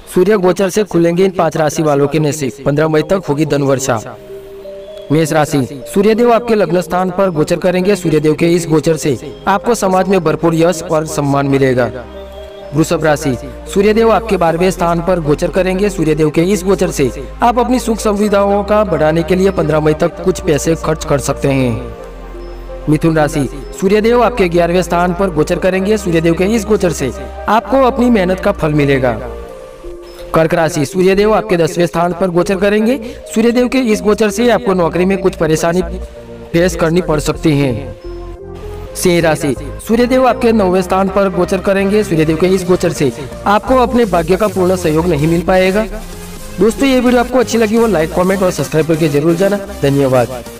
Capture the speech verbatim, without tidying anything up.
सूर्य गोचर से खुलेंगे इन पांच राशि वालों के नसीब। पंद्रह मई तक होगी धन वर्षा। मेष राशि, सूर्यदेव आपके लग्न स्थान पर गोचर करेंगे। सूर्यदेव के इस गोचर से आपको समाज में भरपूर यश और सम्मान मिलेगा। वृषभ राशि, सूर्यदेव आपके बारहवें स्थान पर गोचर करेंगे। सूर्यदेव के इस गोचर से आप अपनी सुख सुविधाओं का बढ़ाने के लिए पंद्रह मई तक कुछ पैसे खर्च कर सकते हैं। मिथुन राशि, सूर्यदेव आपके ग्यारहवें स्थान पर गोचर करेंगे। सूर्यदेव के इस गोचर से आपको अपनी मेहनत का फल मिलेगा। कर्क राशि, सूर्यदेव आपके दसवें स्थान पर गोचर करेंगे। सूर्यदेव के इस गोचर से आपको नौकरी में कुछ परेशानी फेस करनी पड़ सकती है। सिंह राशि, सूर्यदेव आपके नौवें स्थान पर गोचर करेंगे। सूर्यदेव के इस गोचर से आपको अपने भाग्य का पूर्ण सहयोग नहीं मिल पाएगा। दोस्तों, ये वीडियो आपको अच्छी लगी हो लाइक, कमेंट और सब्सक्राइब करके जरूर जाना। धन्यवाद।